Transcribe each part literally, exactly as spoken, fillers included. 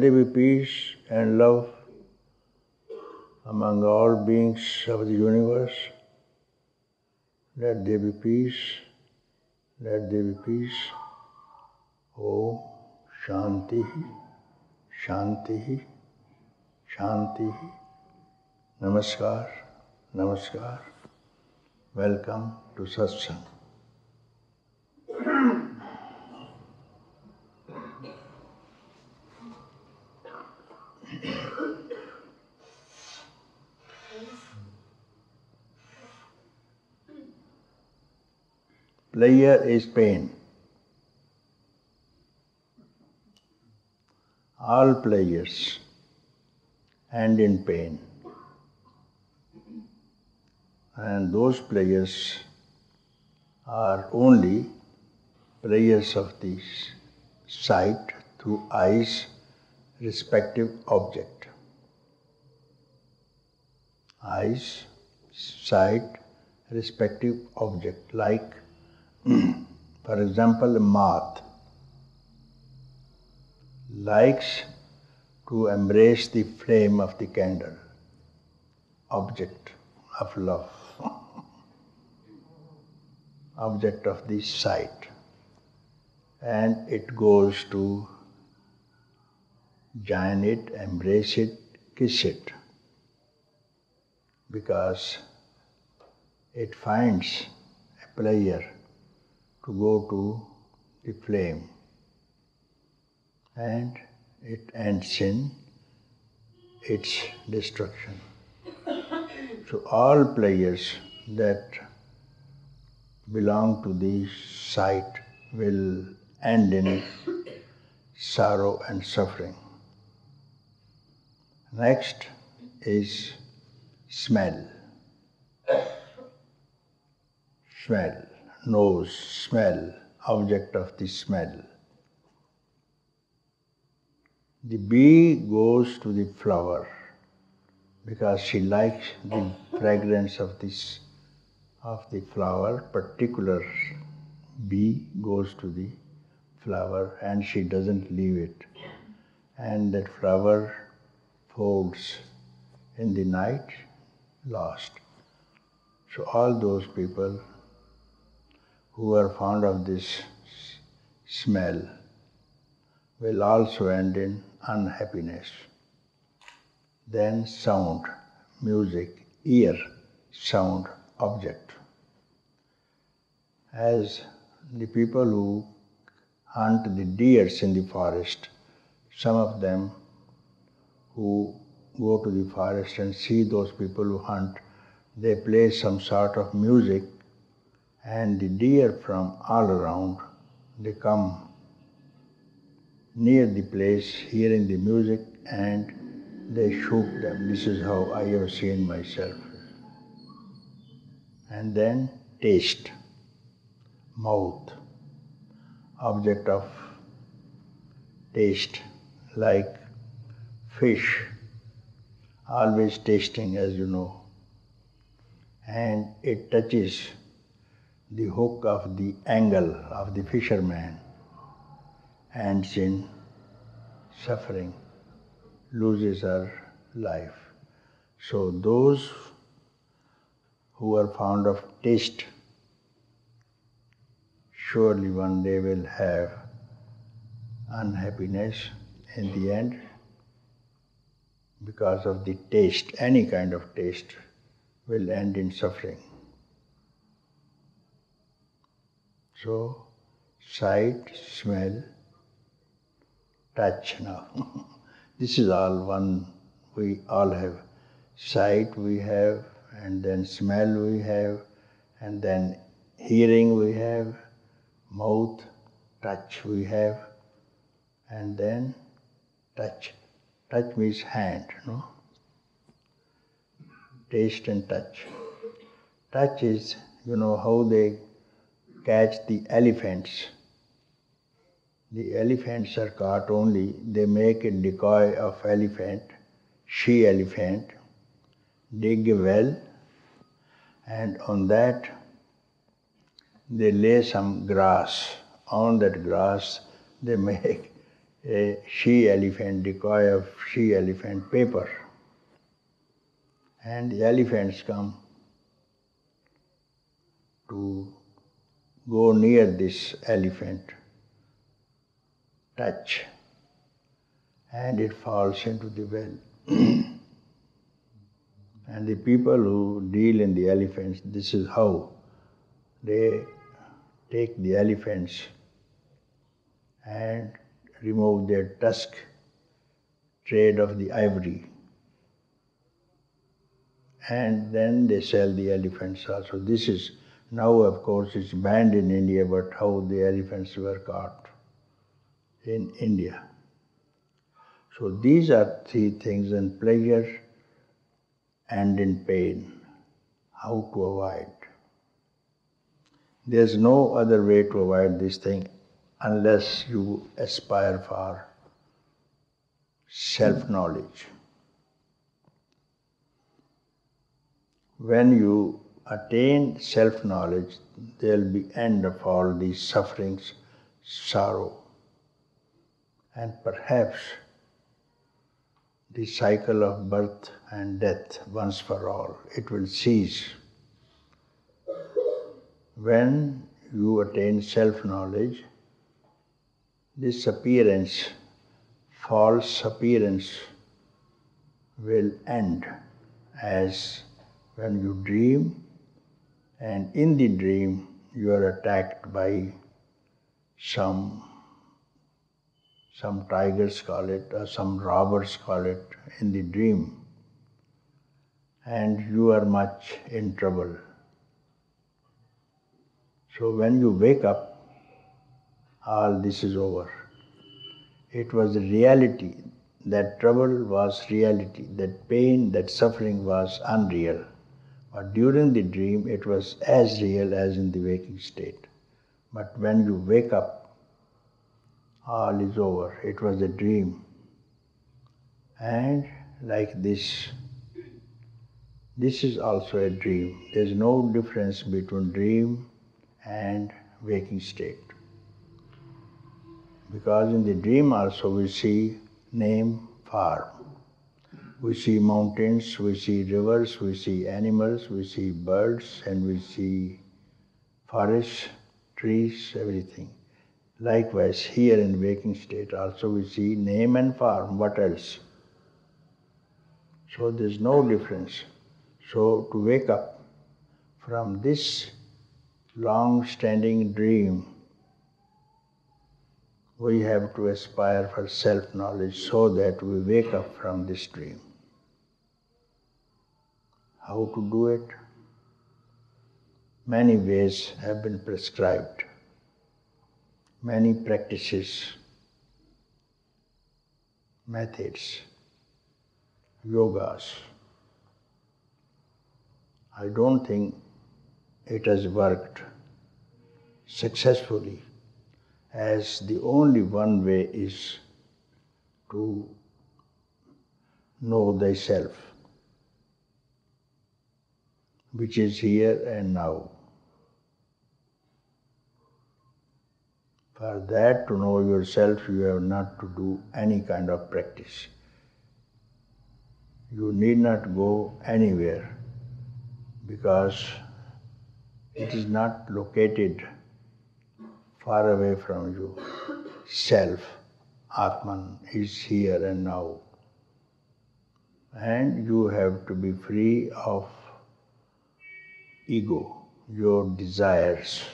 there be peace and love among all beings of the universe. Let there be peace. Let there be peace. Om Shanti, Shanti, Shanti. Namaskar, Namaskar. Welcome to Satsang. Pleasure is pain. All pleasures end in pain. And those pleasures are only pleasures of the sight through eyes, respective object. Eyes, sight, respective object. Like, for example, a moth likes to embrace the flame of the candle, object of love, object of the sight, and it goes to join it, embrace it, kiss it, because it finds a pleasure to go to the flame, and it ends in its destruction. So all pleasures that belong to the sight will end in sorrow and suffering. Next is smell. Smell, nose, smell, object of the smell. The bee goes to the flower because she likes the fragrance of this of the flower. Particular bee goes to the flower and she doesn't leave it. And that flower folds in the night, lost. So all those people who are fond of this smell will also end in unhappiness. Then sound, music, ear, sound, object. As the people who hunt the deers in the forest, some of them who go to the forest and see those people who hunt, they play some sort of music, and the deer from all around, they come near the place hearing the music and they shoot them. This is how I have seen myself. And then taste, mouth, object of taste, like fish, always tasting, as you know, and it touches the hook of the angle of the fisherman, ends in suffering, loses her life. So those who are fond of taste, surely one day will have unhappiness in the end because of the taste. Any kind of taste will end in suffering. So, sight, smell, touch now. This is all one, we all have. Sight we have, and then smell we have, and then hearing we have, mouth, touch we have, and then touch. Touch means hand, no? Taste and touch. Touch is, you know, how they catch the elephants. The elephants are caught only, they make a decoy of elephant, she elephant, dig a well, and on that they lay some grass. On that grass they make a she-elephant, decoy of she-elephant paper. And the elephants come to go near this elephant, touch, and it falls into the well. And the people who deal in the elephants, this is how they take the elephants and remove their tusk, trade of the ivory, and then they sell the elephants also. This is now, of course, it's banned in India, but how the elephants were caught in India. So these are three things in pleasure and in pain, how to avoid. There's no other way to avoid this thing unless you aspire for self-knowledge. When you attain self-knowledge, there'll be end of all these sufferings, sorrow, and perhaps the cycle of birth and death once for all. It will cease. When you attain self-knowledge, this appearance, false appearance, will end as when you dream, and in the dream you are attacked by some, some tigers call it, or some robbers call it in the dream, and you are much in trouble. So when you wake up, all this is over. It was reality. That trouble was reality. That pain, that suffering was unreal. But during the dream, it was as real as in the waking state. But when you wake up, all is over. It was a dream. And like this, this is also a dream. There is no difference between dream and waking state. Because in the dream also we see name, form. We see mountains, we see rivers, we see animals, we see birds, and we see forests, trees, everything. Likewise, here in waking state also we see name and form. What else? So there's no difference. So to wake up from this long-standing dream, we have to aspire for self-knowledge so that we wake up from this dream. How to do it? Many ways have been prescribed, many practices, methods, yogas. I don't think it has worked successfully, as the only one way is to know thyself, which is here and now. For that, to know yourself, you have not to do any kind of practice. You need not go anywhere, because it is not located far away from you. Self, Atman, is here and now. And you have to be free of ego, your desires,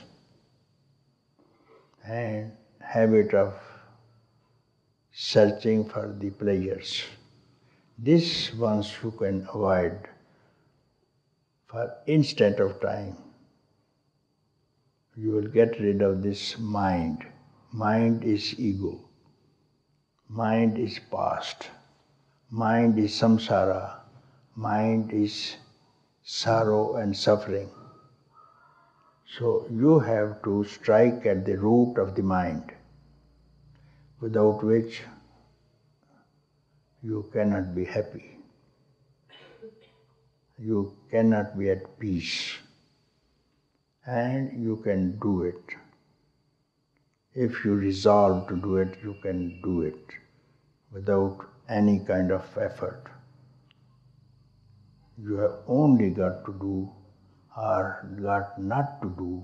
and habit of searching for the pleasures. This once you can avoid for instant of time, you will get rid of this mind. Mind is ego. Mind is past. Mind is samsara. Mind is sorrow and suffering. So you have to strike at the root of the mind, without which you cannot be happy. You cannot be at peace. And you can do it. If you resolve to do it, you can do it without any kind of effort. You have only got to do or got not to do.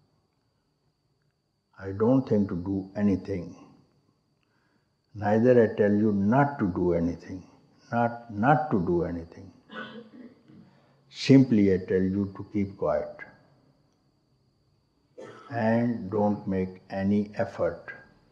I don't think to do anything. Neither I tell you not to do anything, not not to do anything. Simply I tell you to keep quiet and don't make any effort.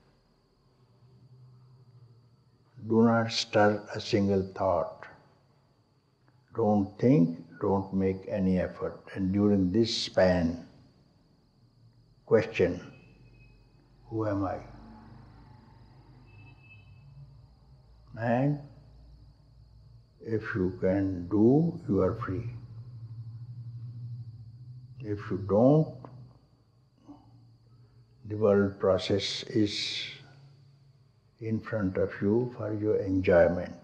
Do not stir a single thought. Don't think, don't make any effort. And during this span, question, who am I? And if you can do, you are free. If you don't, the world process is in front of you for your enjoyment.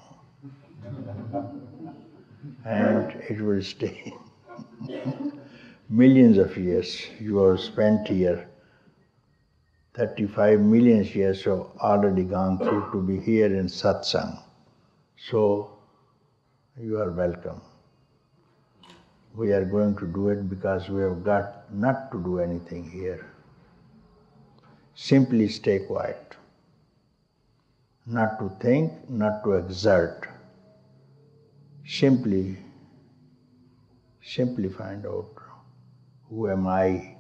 And it will stay. Millions of years you have spent here. thirty-five million years have already gone through to be here in satsang. So you are welcome. We are going to do it because we have got not to do anything here. Simply stay quiet. Not to think, not to exert. Simply, simply find out, who am I?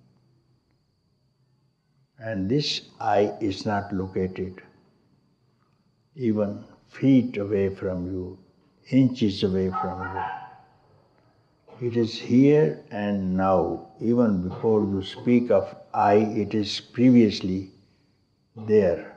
And this I is not located even feet away from you, inches away from you. It is here and now. Even before you speak of I, it is previously there.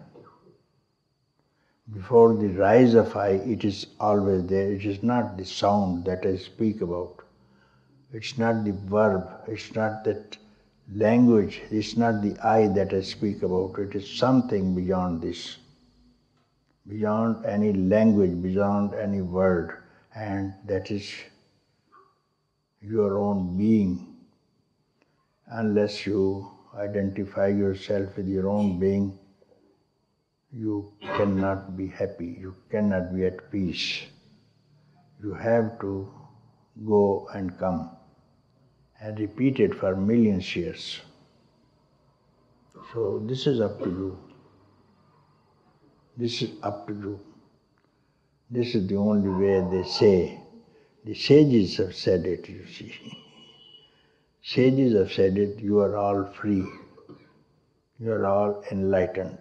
Before the rise of I, it is always there. It is not the sound that I speak about. It's not the verb. It's not that language. It's not the I that I speak about. It is something beyond this, beyond any language, beyond any word, and that is your own being. Unless you identify yourself with your own being, you cannot be happy, you cannot be at peace. You have to go and come and repeat it for millions years. So this is up to you. This is up to you. This is the only way they say. The sages have said it, you see. Sages have said it, you are all free. You are all enlightened.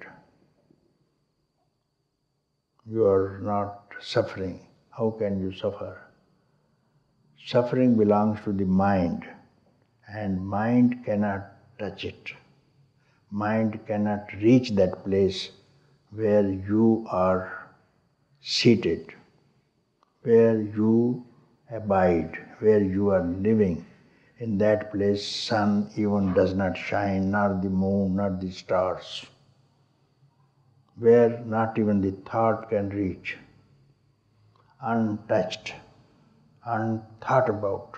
You are not suffering. How can you suffer? Suffering belongs to the mind, and mind cannot touch it. Mind cannot reach that place where you are seated, where you abide, where you are living. In that place, sun even does not shine, nor the moon, nor the stars, where not even the thought can reach, untouched, unthought about,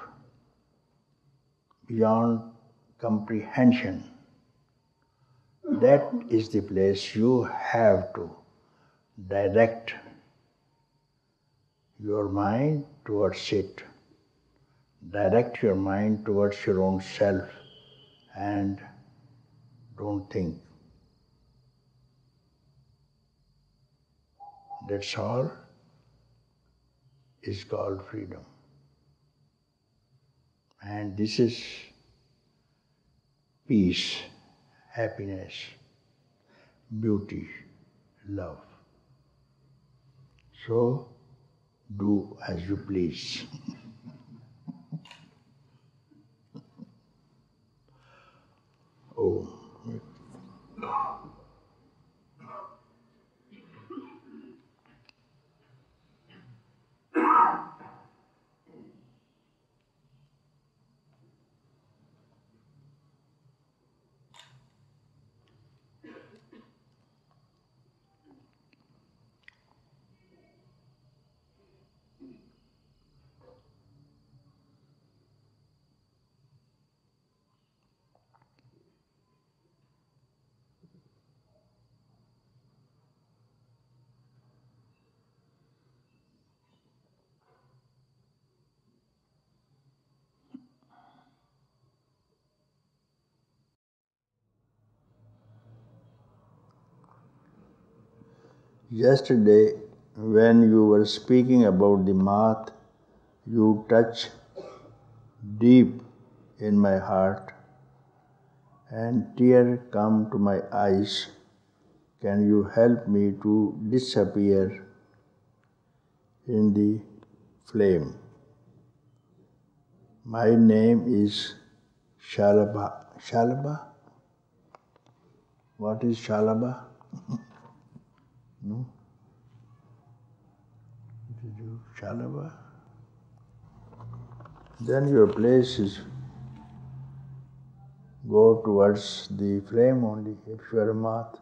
beyond comprehension. That is the place you have to direct your mind towards it. Direct your mind towards your own self and don't think. That's all is called freedom. And this is peace, happiness, beauty, love. So do as you please. Oh. Yesterday, when you were speaking about the moth, you touched deep in my heart and tears come to my eyes. Can you help me to disappear in the flame? My name is Shalabha. Shalabha? What is Shalabha? No? Did you Shalabha? Then your place is go towards the flame only if you are a moth.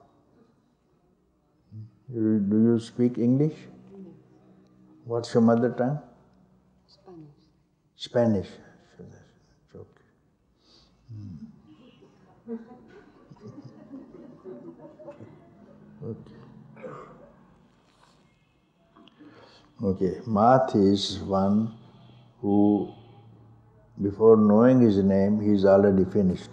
You, do you speak English? What's your mother tongue? Spanish. Spanish. So that's okay. Hmm. Okay. Okay. Moth is one who, before knowing his name, he is already finished.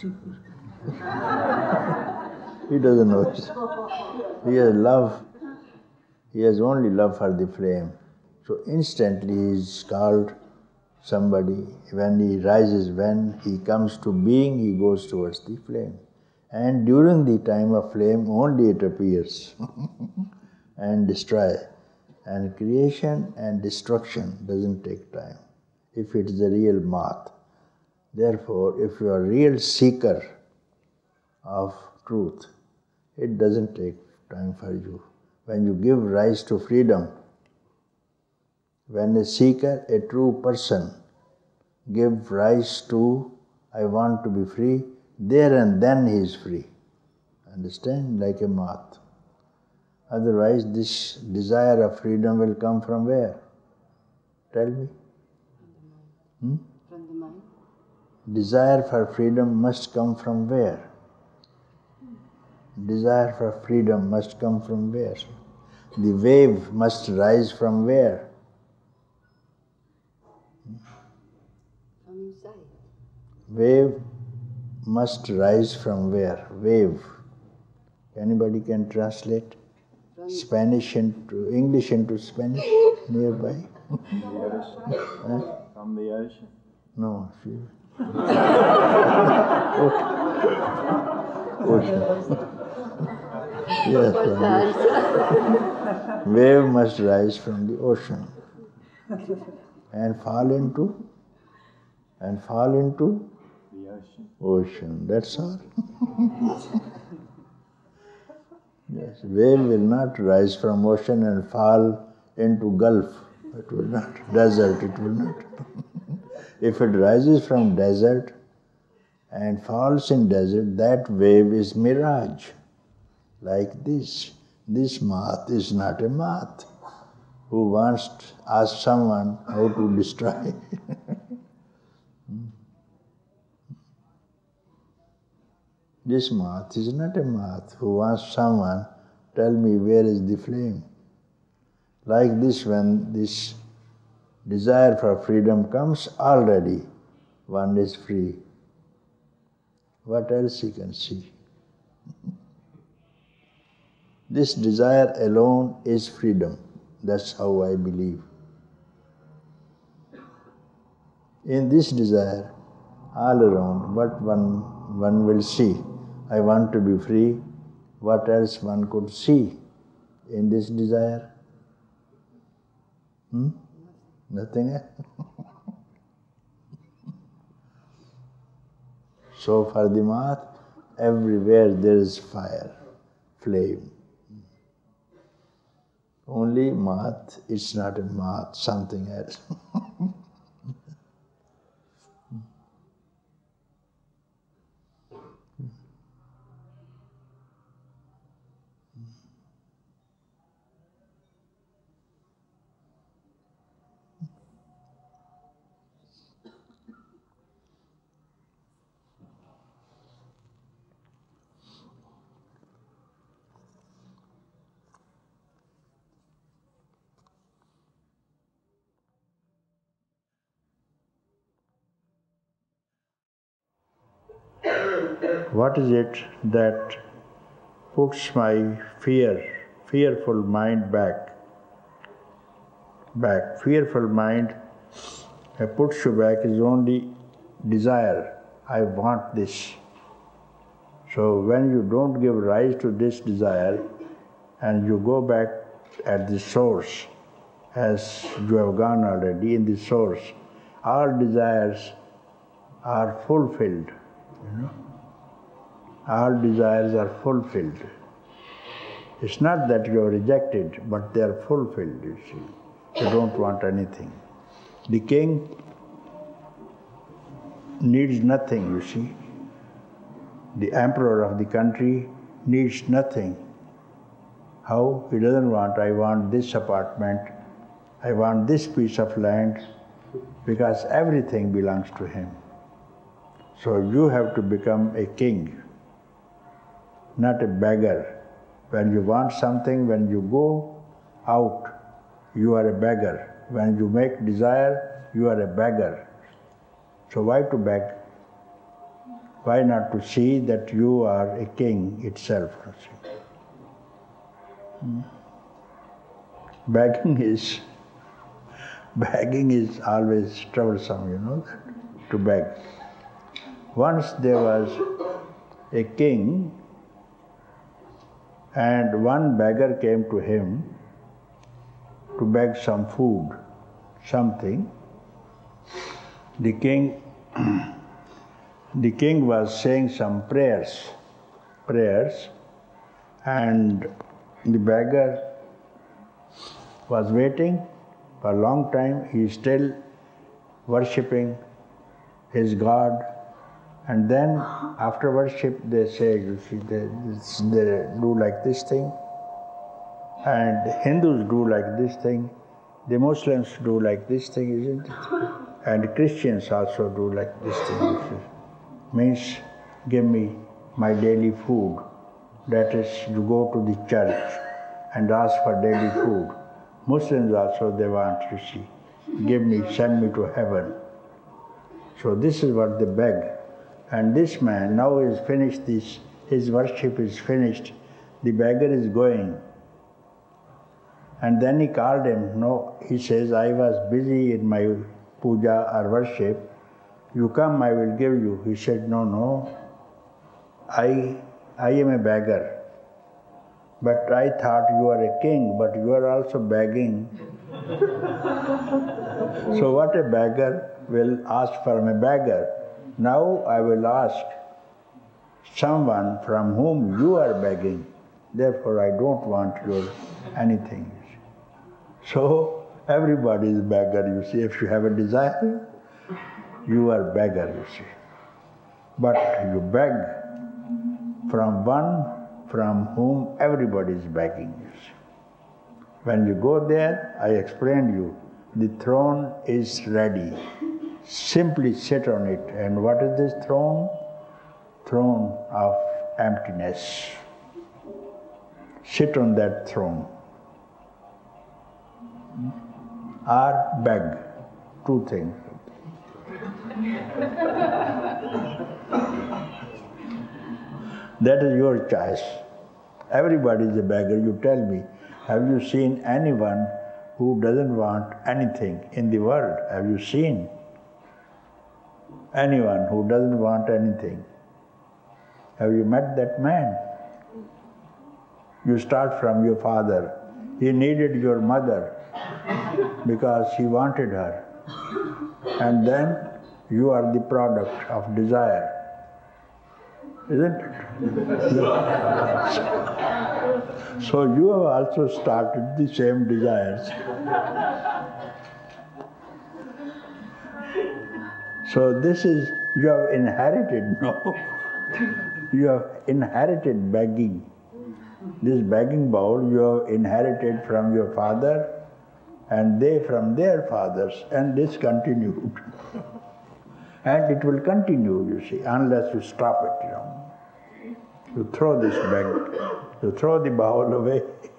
He doesn't know it. He has love. He has only love for the flame. So instantly he is called somebody. When he rises, when he comes to being, he goes towards the flame. And during the time of flame, only it appears and destroy. And creation and destruction doesn't take time, if it is a real moth. Therefore, if you are a real seeker of truth, it doesn't take time for you. When you give rise to freedom, when a seeker, a true person, give rise to, I want to be free, there and then he is free. Understand? Like a moth. Otherwise, this desire of freedom will come from where? Tell me. Hmm? From the mind. Desire for freedom must come from where? Desire for freedom must come from where? The wave must rise from where? From inside. Wave must rise from where? Wave. Anybody can translate From Spanish into English into Spanish nearby? From the ocean. Huh? From the ocean. No, she. Ocean. Yes, from the wave must rise from the ocean and fall into and fall into The ocean. ocean. That's all. Yes, wave will not rise from ocean and fall into gulf. It will not. Desert, it will not. If it rises from desert and falls in desert, that wave is mirage. Like this. This moth is not a moth who wants to ask someone how to destroy. This moth is not a moth who wants someone, tell me where is the flame. Like this, when this desire for freedom comes, already one is free. What else he can see? This desire alone is freedom. That's how I believe. In this desire, all around, what one, one will see. I want to be free. What else one could see in this desire? Hmm? Nothing else? So for the moth, everywhere there is fire, flame. Only moth, it's not a moth, something else. What is it that puts my fear fearful mind back. Back. Fearful mind that puts you back is only desire. I want this. So when you don't give rise to this desire and you go back at the source, as you have gone already in the source, all desires are fulfilled. You know? All desires are fulfilled. It's not that you are rejected, but they are fulfilled, you see. You don't want anything. The king needs nothing, you see. The emperor of the country needs nothing. How? He doesn't want, I want this apartment, I want this piece of land, because everything belongs to him. So you have to become a king, not a beggar. When you want something, when you go out, you are a beggar. When you make desire, you are a beggar. So why to beg? Why not to see that you are a king itself? Hmm. Begging is, begging is always troublesome, you know, to beg. Once there was a king and one beggar came to him to beg some food, something. The king, the king was saying some prayers, prayers, and the beggar was waiting for a long time. He is still worshipping his God. And then after worship, they say, you see, they, they do like this thing, and the Hindus do like this thing, the Muslims do like this thing, isn't it? And Christians also do like this thing, you see. Means, give me my daily food. That is, you go to the church and ask for daily food. Muslims also, they want, you see, give me, send me to heaven. So this is what they beg. And this man now is finished this, his worship is finished, the beggar is going. And then he called him, no, he says, I was busy in my puja or worship, you come, I will give you. He said, no, no, I, I am a beggar. But I thought you are a king, but you are also begging. So what a beggar will ask from a beggar? Now I will ask someone from whom you are begging. Therefore I don't want your anything. So everybody is beggar, you see. If you have a desire, you are beggar, you see. But you beg from one from whom everybody is begging, you see. When you go there, I explained you, the throne is ready. Simply sit on it. And what is this throne? Throne of emptiness. Sit on that throne. Or beg. Two things. That is your choice. Everybody is a beggar. You tell me, have you seen anyone who doesn't want anything in the world? Have you seen anyone who doesn't want anything? Have you met that man? You start from your father. He needed your mother because he wanted her. And then you are the product of desire. Isn't it? So you have also started the same desires. So this is, you have inherited, no? You have inherited begging. This begging bowl you have inherited from your father and they from their fathers, and this continued. And it will continue, you see, unless you stop it, you know. You throw this bag, you throw the bowl away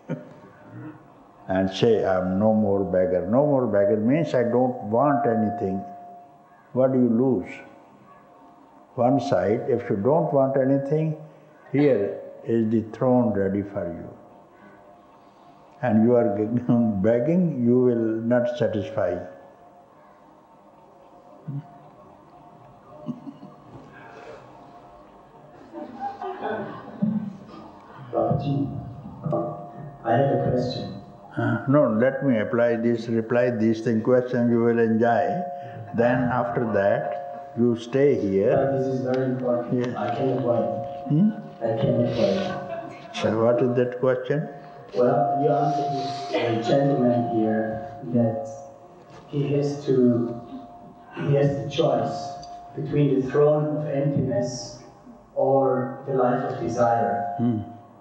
and say, I'm no more beggar. No more beggar means I don't want anything. What do you lose? One side, if you don't want anything, here is the throne ready for you. and you are begging, you will not satisfy. Papaji, I have a question. Uh, no, let me apply this, reply this thing, question you will enjoy. Then after that, you stay But here. this is very important. Yeah. I cannot wait. Hmm? I cannot wait. So what is that question? Well, you answered this uh, gentleman here that he has to, he has the choice between the throne of emptiness or the life of desire. Hmm.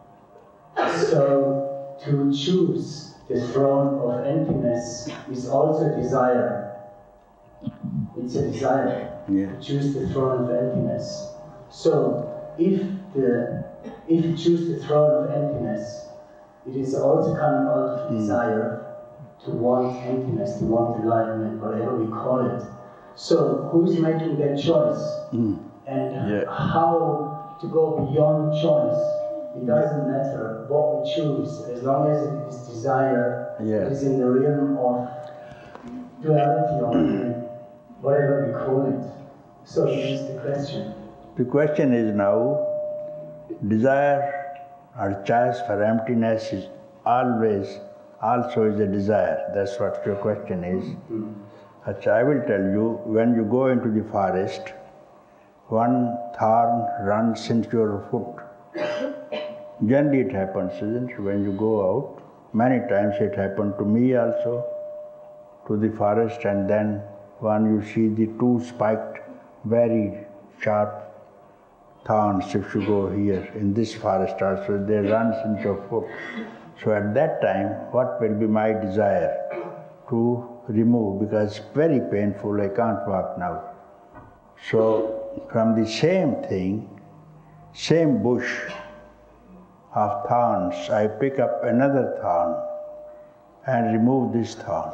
So, to choose the throne of emptiness is also desire. It's a desire Yeah. to choose the throne of emptiness. So, if the if you choose the throne of emptiness, it is also coming out of Mm. desire to want emptiness, to want enlightenment, whatever we call it. So, who is making that choice? Mm. And Yeah. how to go beyond choice? It doesn't matter what we choose, as long as it is desire, Yeah. it is in the realm of duality or whatever we call it. So this is the question. The question is now, desire or choice for emptiness is always, also is a desire. That's what your question is. Mm. Achha, I will tell you, when you go into the forest, one thorn runs into your foot. Generally it happens, isn't it, when you go out? Many times it happened to me also, to the forest, and then when you see the two spiked, very sharp thorns, if you go here, in this forest also, they runs into your foot. So at that time, what will be my desire? To remove, because it's very painful, I can't walk now. So from the same thing, same bush of thorns, I pick up another thorn and remove this thorn.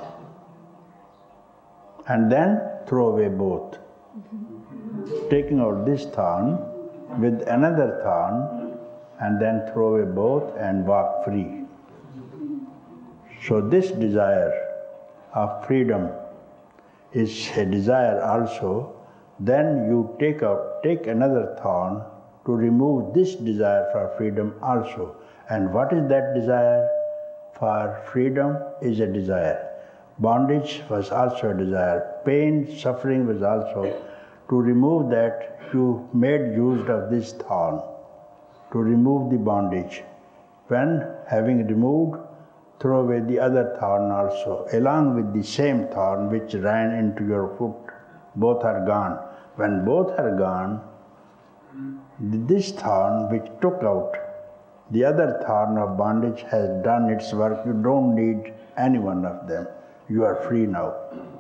And then throw away both. Taking out this thorn with another thorn and then throw away both and walk free. So this desire of freedom is a desire also. Then you take out, take another thorn to remove this desire for freedom also. And what is that desire? For freedom is a desire. Bondage was also a desire. Pain, suffering was also. To remove that, you made use of this thorn to remove the bondage. When having removed, throw away the other thorn also, along with the same thorn which ran into your foot. Both are gone. When both are gone, this thorn which took out the other thorn of bondage has done its work. You don't need any one of them. You are free now.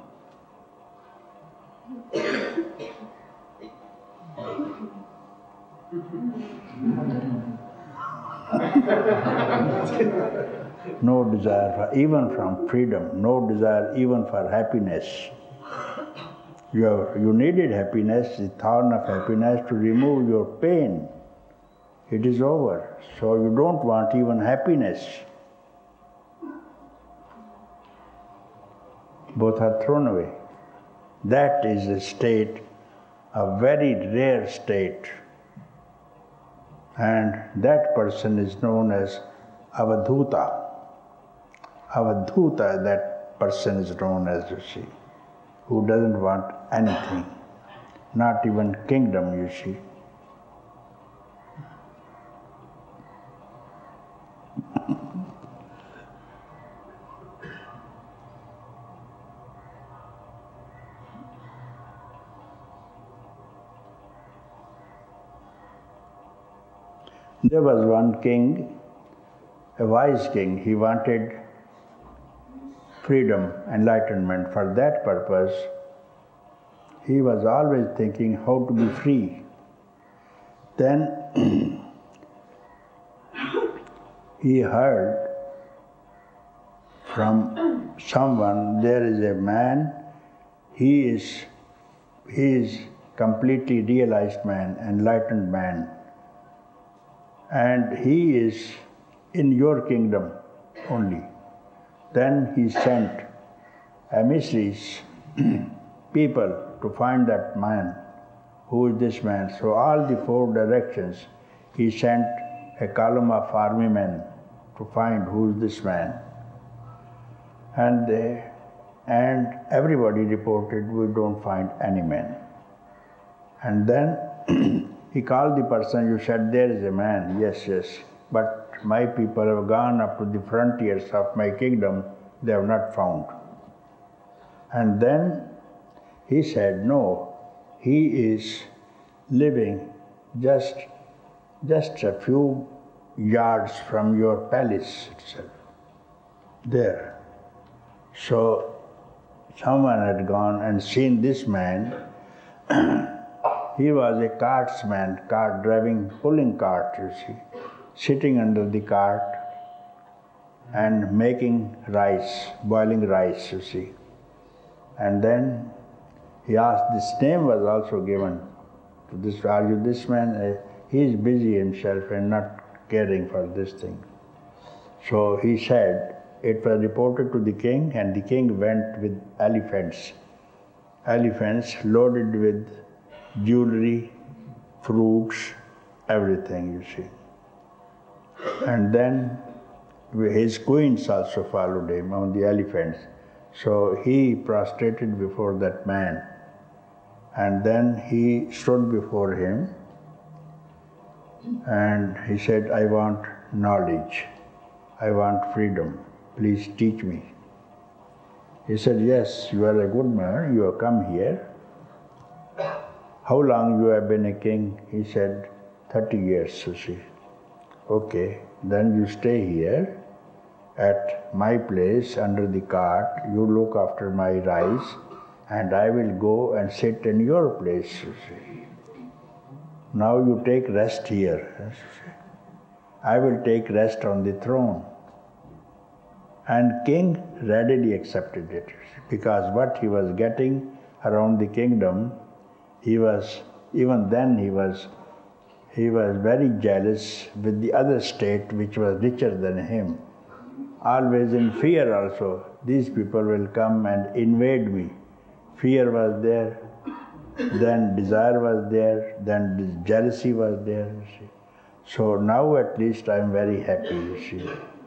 No desire for, even from freedom, no desire even for happiness. You, have, you needed happiness, the thorn of happiness, to remove your pain. It is over. So you don't want even happiness. Both are thrown away. That is a state, a very rare state. And that person is known as avadhuta. Avadhuta, that person is known as, you see, who doesn't want anything, not even kingdom, you see. There was one king, a wise king. He wanted freedom, enlightenment. For that purpose, he was always thinking how to be free. Then he heard from someone, there is a man, he is, he is completely realized man, enlightened man. And he is in your kingdom only. Then he sent emissaries, people, to find that man. Who is this man? So all the four directions, he sent a column of army men to find who is this man. And they, and everybody reported, we don't find any man. And then he called the person, you said there is a man, yes, yes, but my people have gone up to the frontiers of my kingdom, they have not found. And then he said, no, he is living just, just a few yards from your palace itself, there. So someone had gone and seen this man. He was a cartsman, cart driving, pulling cart, you see, sitting under the cart and making rice, boiling rice, you see. And then he asked, this name was also given to this, are you this man? Uh, he is busy himself and not caring for this thing. So he said, it was reported to the king, and the king went with elephants, elephants loaded with jewelry, fruits, everything, you see. And then his queens also followed him on the elephants. So he prostrated before that man, and then he stood before him and he said, I want knowledge, I want freedom, please teach me. He said, yes, you are a good man, you have come here. How long you have been a king? He said, thirty years, you see. Okay, then you stay here at my place under the cart, you look after my rice, and I will go and sit in your place, you see. Now you take rest here. I will take rest on the throne. And king readily accepted it, because what he was getting around the kingdom, he was, even then he was, he was very jealous with the other state which was richer than him. Always in fear also, these people will come and invade me. Fear was there, then desire was there, then jealousy was there, you see. So now at least I am very happy, you see.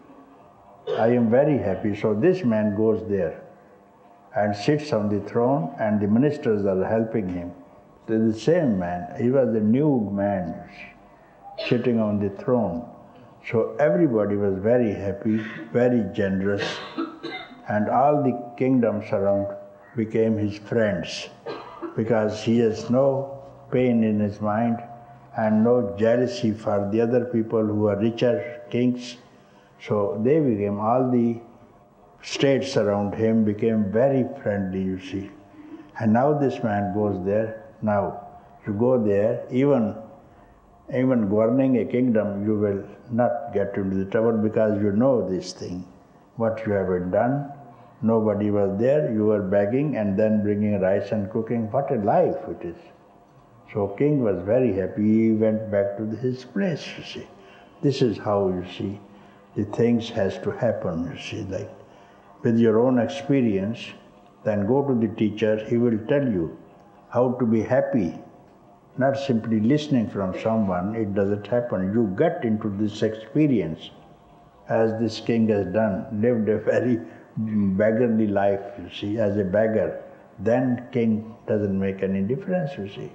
I am very happy. So this man goes there and sits on the throne, and the ministers are helping him. So the same man, he was a nude man, you see, sitting on the throne. So everybody was very happy, very generous, and all the kingdoms around became his friends, because he has no pain in his mind and no jealousy for the other people who are richer kings. So they became, all the states around him became very friendly, you see. And now this man goes there. Now, you go there, even Even governing a kingdom, you will not get into the trouble, because you know this thing, what you have done. Nobody was there, you were begging and then bringing rice and cooking. What a life it is. So king was very happy, he went back to his place, you see. This is how, you see, the things has to happen, you see, like with your own experience, then go to the teacher, he will tell you how to be happy. Not simply listening from someone, it doesn't happen. You get into this experience, as this king has done, lived a very beggarly life, you see, as a beggar. Then king doesn't make any difference, you see.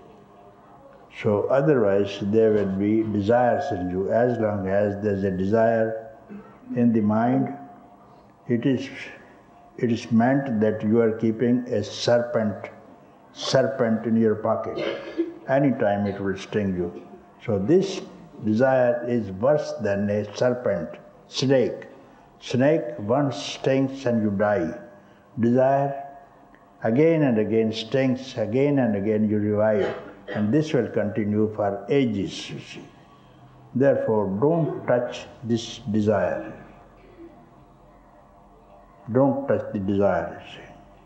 So otherwise there will be desires in you. As long as there's a desire in the mind, it is, it is meant that you are keeping a serpent, serpent in your pocket. Anytime it will sting you. So this desire is worse than a serpent, snake. Snake once stings and you die. Desire again and again stings, again and again you revive. And this will continue for ages, you see. Therefore, don't touch this desire. Don't touch the desire, you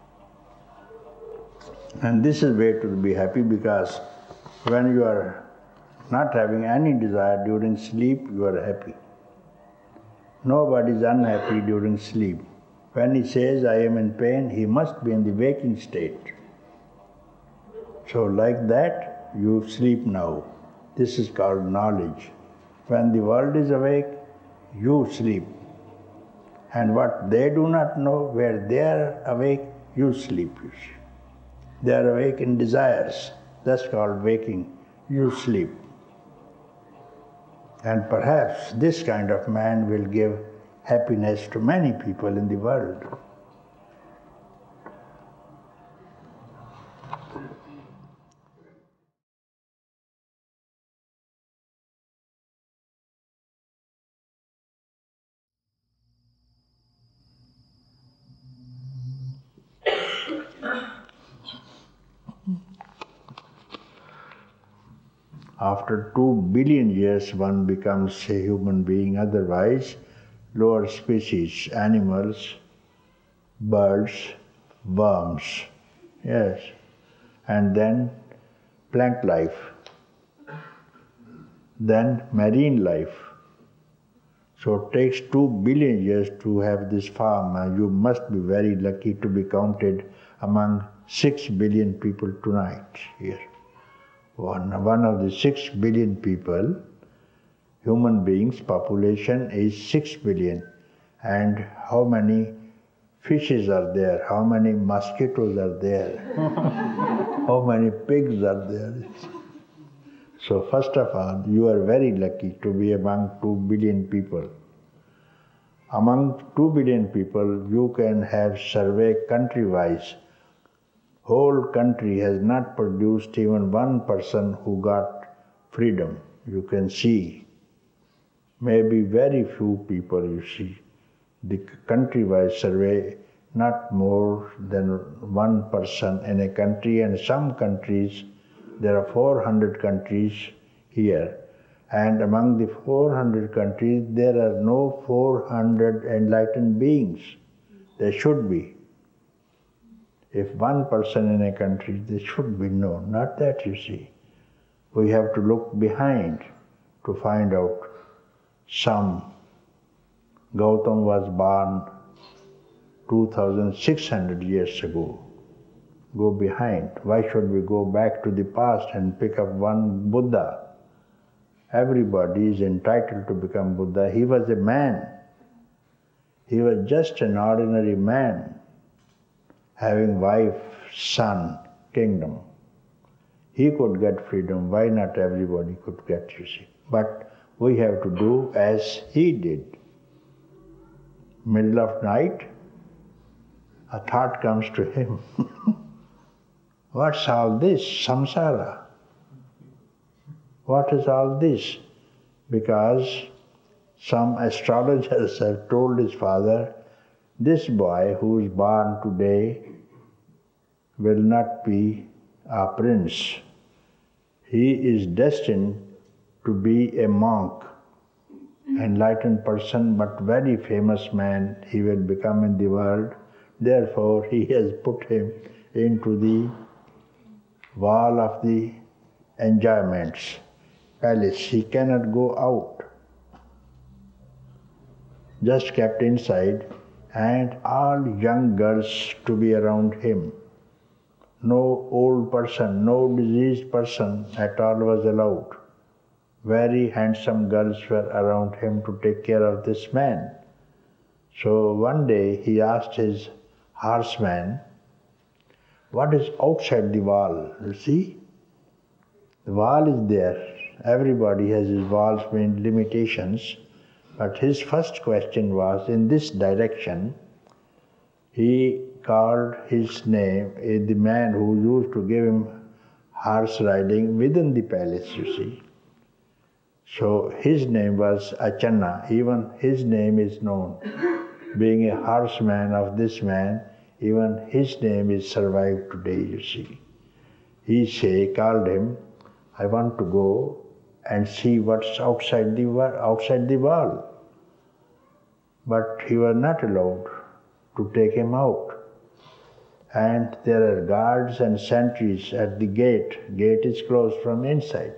see. And this is way to be happy, because when you are not having any desire during sleep, you are happy. Nobody is unhappy during sleep. When he says, I am in pain, he must be in the waking state. So like that, you sleep now. This is called knowledge. When the world is awake, you sleep. And what they do not know, where they are awake, you sleep, you see. They are awake in desires. That's called waking. You sleep. And perhaps this kind of man will give happiness to many people in the world. After two billion years, one becomes a human being. Otherwise, lower species, animals, birds, worms, yes, and then plant life, then marine life. So it takes two billion years to have this form, and you must be very lucky to be counted among six billion people tonight here. One, one of the six billion people, human beings, population is six billion. And how many fishes are there? How many mosquitoes are there? How many pigs are there? So first of all, you are very lucky to be among two billion people. Among two billion people, you can have survey country-wise. Whole country has not produced even one person who got freedom. You can see. Maybe very few people you see. The country-wise survey, not more than one person in a country, and some countries, there are four hundred countries here. And among the four hundred countries, there are no four hundred enlightened beings. There should be. If one person in a country, there should be no, not that you see. We have to look behind to find out some. Gautam was born two thousand six hundred years ago. Go behind. Why should we go back to the past and pick up one Buddha? Everybody is entitled to become Buddha. He was a man. He was just an ordinary man, having wife, son, kingdom. He could get freedom. Why not everybody could get, you see? But we have to do as he did. Middle of night, a thought comes to him. What's all this? Samsara. What is all this? Because some astrologers have told his father, this boy who is born today will not be a prince. He is destined to be a monk, enlightened person, but very famous man he will become in the world. Therefore, he has put him into the wall of the enjoyments, palace. He cannot go out. Just kept inside, and all young girls to be around him. No old person, no diseased person at all was allowed. Very handsome girls were around him to take care of this man. So one day he asked his horseman, what is outside the wall? You see? The wall is there. Everybody has his walls with limitations. But his first question was in this direction. He called his name, the man who used to give him horse riding within the palace, you see. So his name was Achanna. Even his name is known. Being a horseman of this man, even his name is survived today, you see. He say, called him, I want to go and see what's outside the outside the wall. But he was not allowed to take him out. And there are guards and sentries at the gate. Gate is closed from inside.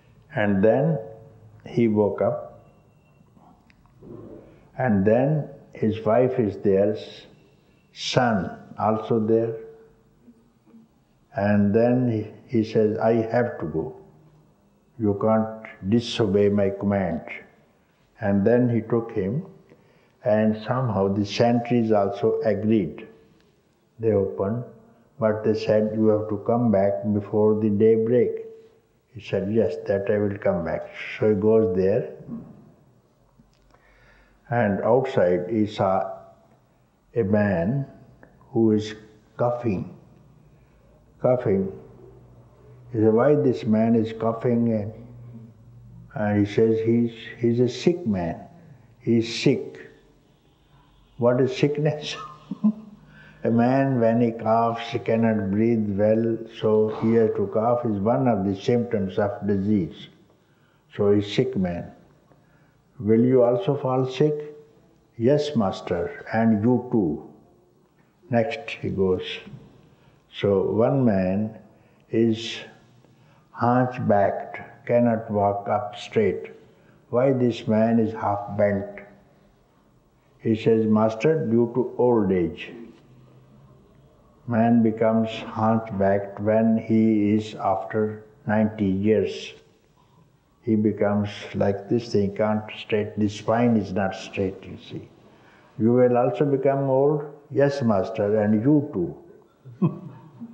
And then he woke up. And then his wife is there, son also there. And then he, he says, I have to go. You can't disobey my command. And then he took him, and somehow the sentries also agreed. They opened, but they said, you have to come back before the daybreak. He said, yes, that I will come back. So he goes there, and outside he saw a man who is coughing, coughing. He said, why this man is coughing? And, and he says, he's, he's a sick man. He's sick. What is sickness? A man, when he coughs, he cannot breathe well, so he has to cough is one of the symptoms of disease. So he's sick man. Will you also fall sick? Yes, master, and you too. Next he goes. So one man is hunchbacked, cannot walk up straight. Why this man is half bent? He says, master, due to old age. Man becomes hunchbacked when he is after ninety years. He becomes like this thing, can't straight, the spine is not straight, you see. You will also become old? Yes, master, and you too.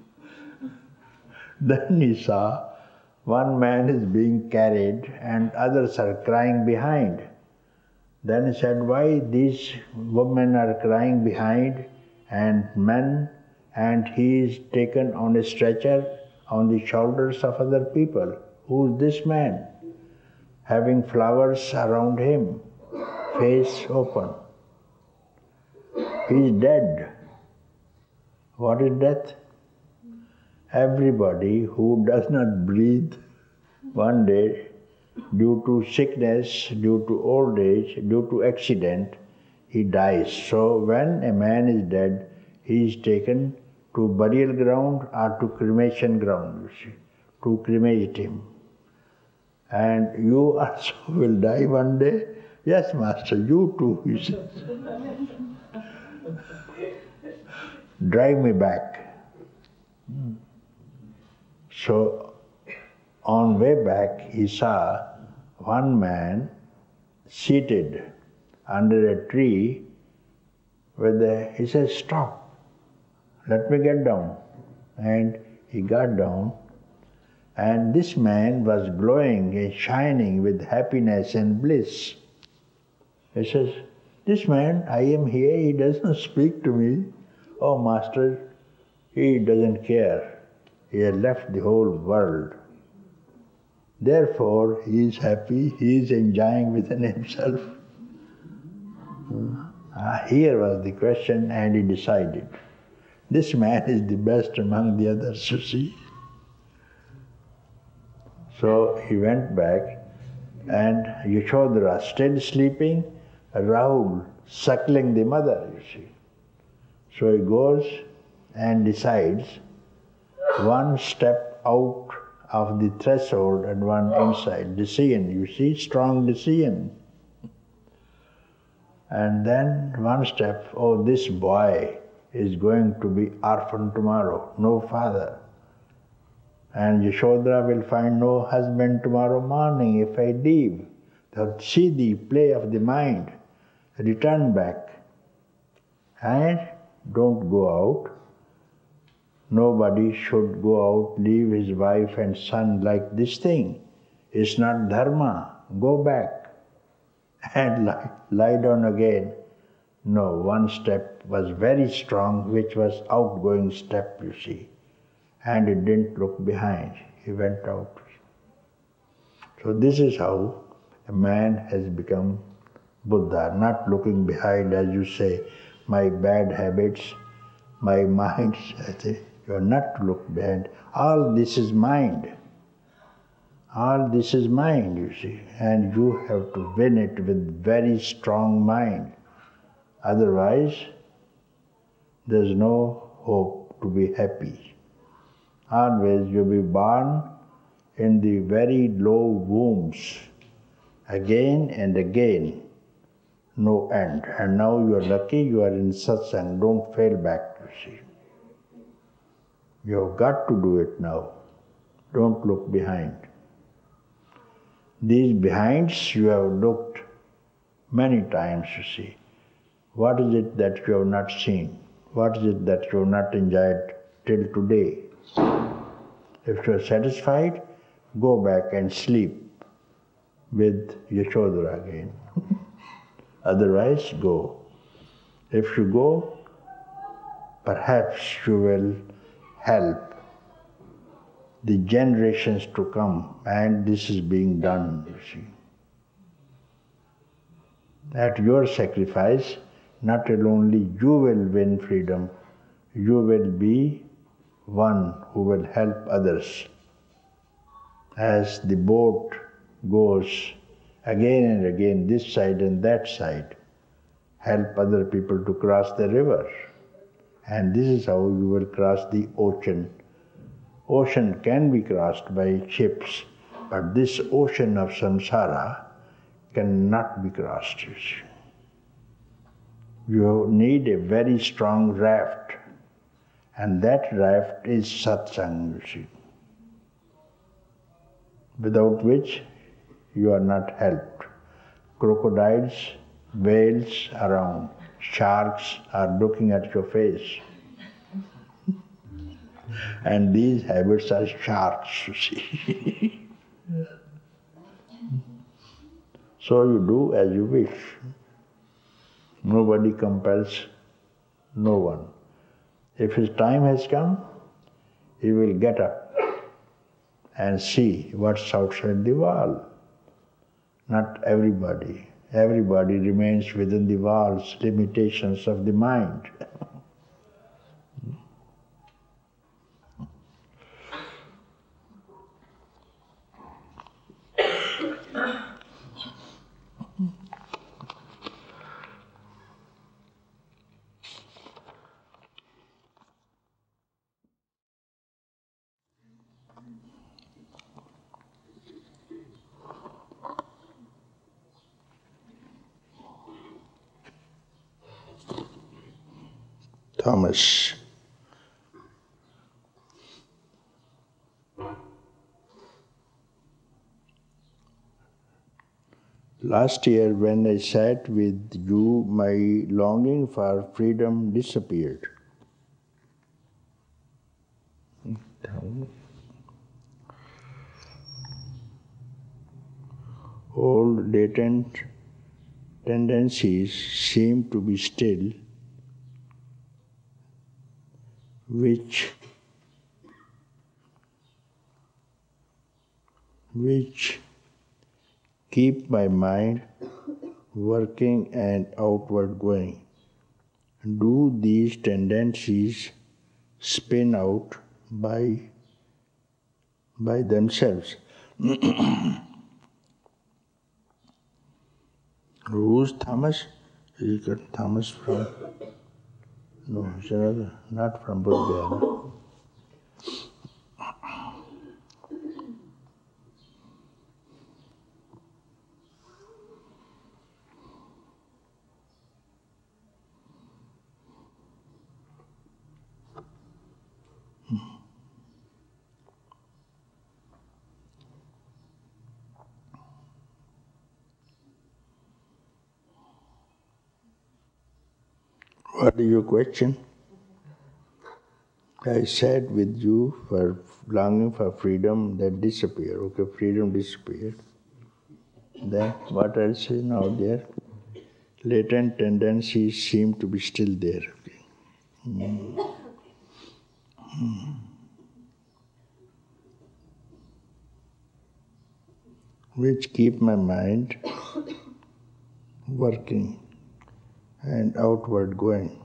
Then he saw one man is being carried and others are crying behind. Then he said, why these women are crying behind and men, and he is taken on a stretcher on the shoulders of other people. Who is this man? Having flowers around him, face open. He is dead. What is death? Everybody who does not breathe one day due to sickness, due to old age, due to accident, he dies. So when a man is dead, he is taken to burial ground or to cremation ground, you see, to cremate him. And you also will die one day? Yes, master, you too, he says. Drive me back. So on way back, he saw one man seated under a tree with a, he says, stop, let me get down. And he got down, and this man was glowing and shining with happiness and bliss. He says, this man, I am here, he does not speak to me. Oh, master, he doesn't care. He has left the whole world. Therefore, he is happy, he is enjoying within himself. Uh, here was the question, and he decided. This man is the best among the others, you see. So he went back, and Yashodhara still sleeping, Rahul suckling the mother, you see. So he goes and decides one step out of the threshold and one inside. Decision, you see, strong decision. And then one step, oh, this boy is going to be orphan tomorrow, no father. And Yashodhara will find no husband tomorrow morning if I leave. So see the play of the mind. Return back and don't go out. Nobody should go out, leave his wife and son like this thing. It's not dharma. Go back and lie, lie down again. No, one step was very strong, which was outgoing step, you see. And he didn't look behind. He went out. So this is how a man has become Buddha, not looking behind, as you say, my bad habits, my mind. I say, you are not to look behind. All this is mind. All this is mind, you see. And you have to win it with very strong mind. Otherwise, there's no hope to be happy. Always you'll be born in the very low wombs, again and again. no end. And now you are lucky, you are in satsang, don't fail back, you see. You have got to do it now. Don't look behind. These behinds you have looked many times, you see. What is it that you have not seen? What is it that you have not enjoyed till today? If you are satisfied, go back and sleep with Yashodhara again. Otherwise, go. If you go, perhaps you will help the generations to come, and this is being done, you see. At your sacrifice, not only you will win freedom, you will be one who will help others. As the boat goes again and again, this side and that side, help other people to cross the river. And this is how you will cross the ocean. Ocean can be crossed by ships, but this ocean of samsara cannot be crossed. You need a very strong raft, and that raft is satsang, you see, without which you are not helped. Crocodiles, whales around, sharks are looking at your face. And these habits are sharks, you see. So you do as you wish. Nobody compels no one. If his time has come, he will get up and see what's outside the wall. Not everybody. Everybody remains within the walls, limitations of the mind. Thomas. Last year when I sat with you, my longing for freedom disappeared. All latent tendencies seem to be still, which which keep my mind working and outward going. Do these tendencies spin out by by themselves? Who's Thomas? Is it Thomas from? No, it's another, not from Buddha. What is your question? I sat with you for longing for freedom that disappeared. Okay, freedom disappeared. Then what else is now there? Latent tendencies seem to be still there. Okay. Mm. Mm. Which keep my mind working and outward going.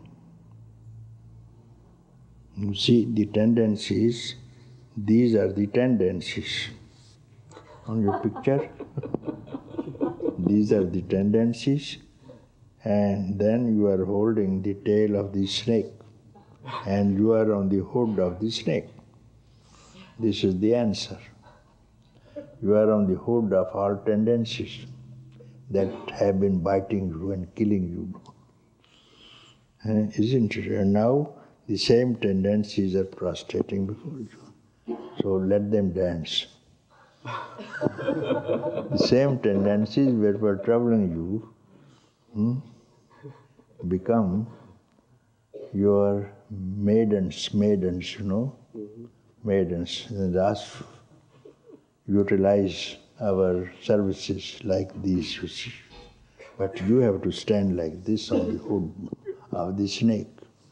You see the tendencies, these are the tendencies. On your picture, these are the tendencies, and then you are holding the tail of the snake, and you are on the hood of the snake. This is the answer. You are on the hood of all tendencies. that have been biting you and killing you. Uh, isn't it? And now the same tendencies are prostrating before you. So let them dance. The same tendencies that were troubling you hmm, become your maidens, maidens, you know, mm-hmm. maidens. And thus utilize our services like these, you see. But you have to stand like this on the hood of the snake.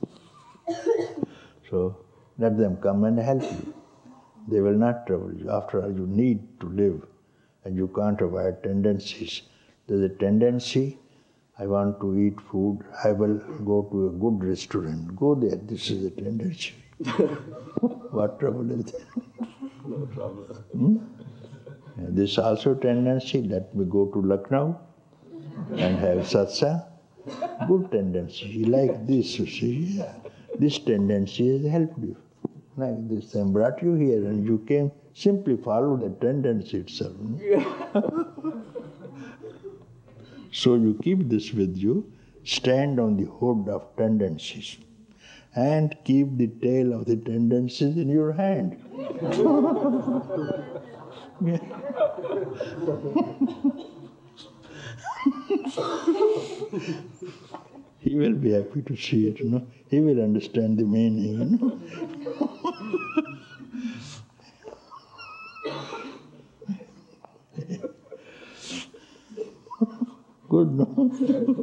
So let them come and help you. They will not trouble you. After all, you need to live and you can't avoid tendencies. There's a tendency, I want to eat food, I will go to a good restaurant. Go there, this is a tendency. What trouble is there? No trouble. Hmm? This also tendency, let me go to Lucknow and have satsang. Good tendency, like this, you see. This tendency has helped you. Like this, and brought you here and you came, simply follow the tendency itself. So you keep this with you, stand on the hood of tendencies and keep the tail of the tendencies in your hand. Yeah. He will be happy to see it, you know. He will understand the meaning, you know. Good, no?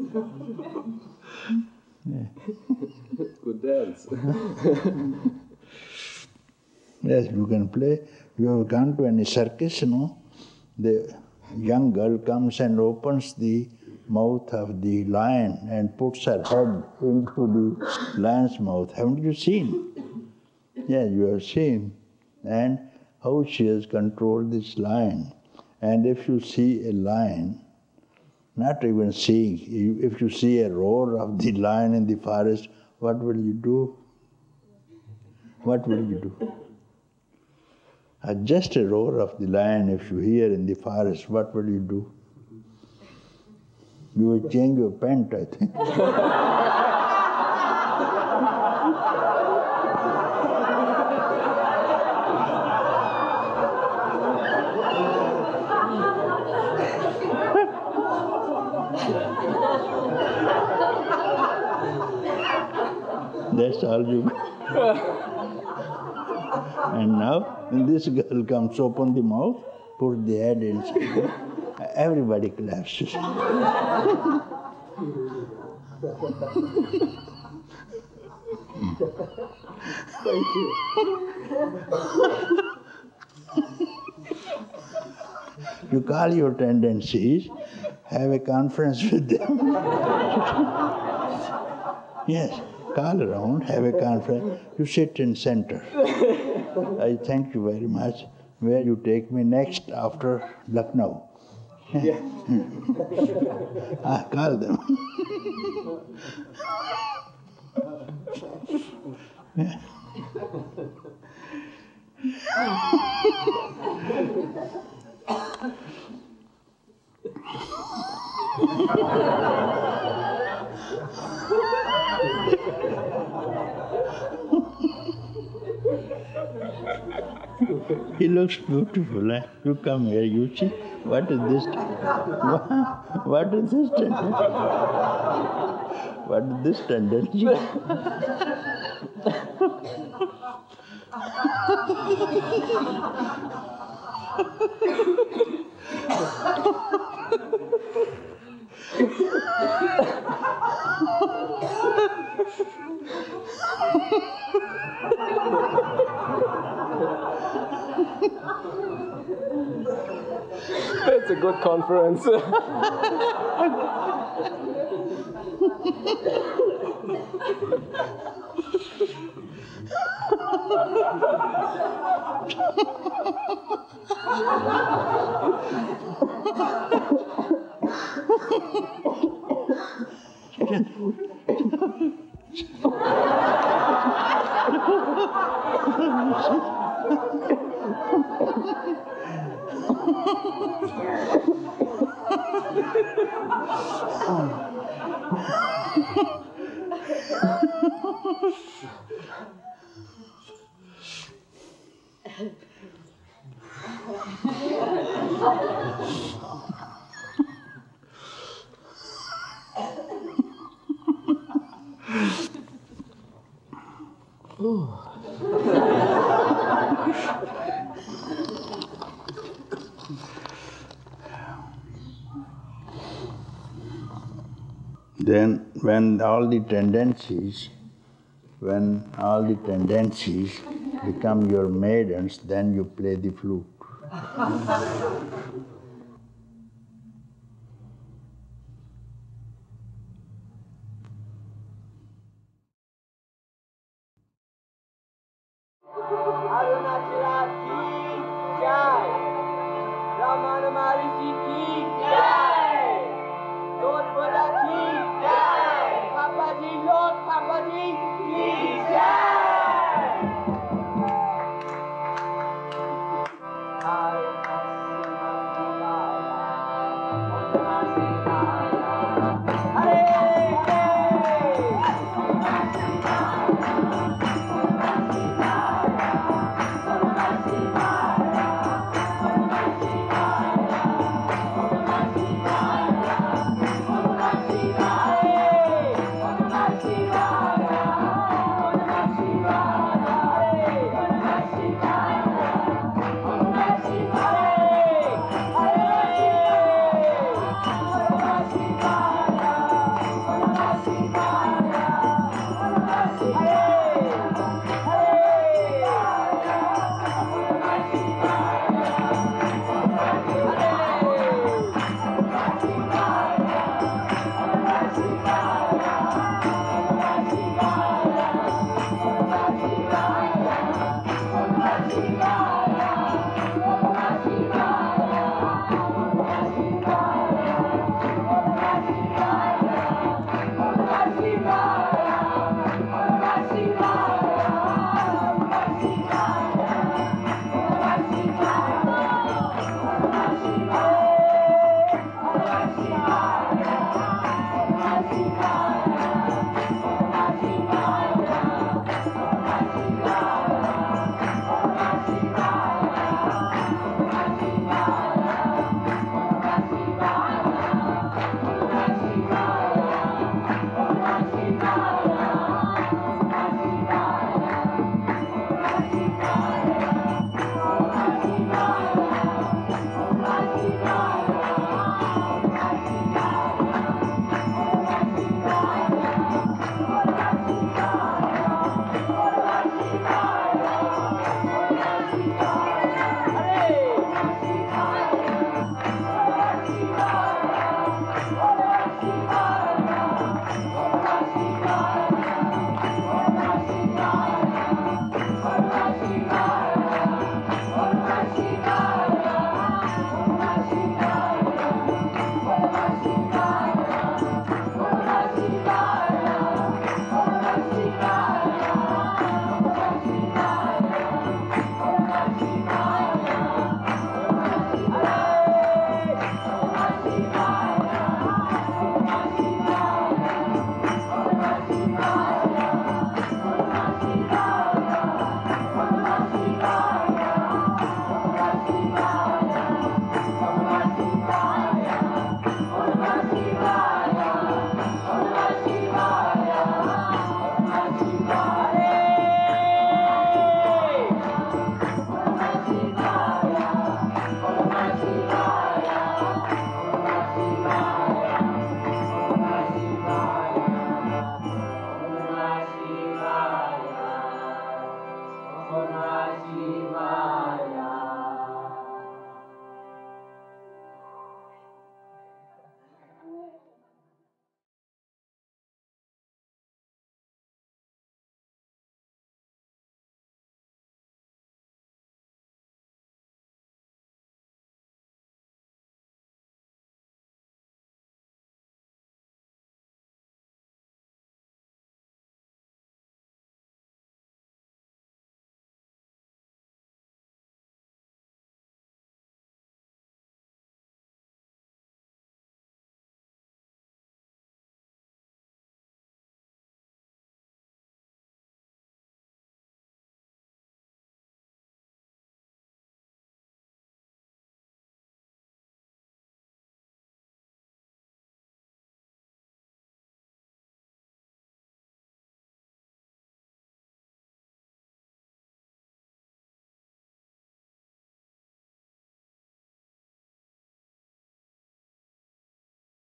Yeah. Good dance. Yes, you can play. You have gone to any circus, you know. The young girl comes and opens the mouth of the lion and puts her head into the lion's mouth. Haven't you seen? Yeah, you have seen. And how she has controlled this lion. And if you see a lion, not even seeing, if you see a roar of the lion in the forest, what will you do? What will you do? Uh, just a roar of the lion, if you hear in the forest, what will you do? You will change your pant, I think. That's all you got. And now, when this girl comes, open the mouth, put the head inside, everybody collapses. Thank you. You call your tendencies, have a conference with them. Yes, call around, have a conference. You sit in center. I thank you very much. Where you take me next after Lucknow? Yeah. Ah, call them. Yeah. He looks beautiful. Eh? You come here, you see. What is this? What is this tendency? What is this tendency? It's a good conference. Then when all the tendencies, when all the tendencies become your maidens, then you play the flute. Lord Buddha ki jai! Papaji, Lord Papaji ki jai! Shiva!